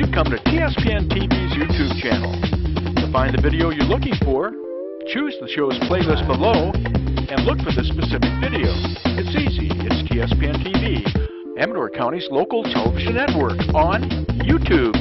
you've come to TSPN TV's YouTube channel. To find the video you're looking for, choose the show's playlist below and look for the specific video. It's easy. It's TSPN TV, Amador County's local television network on YouTube.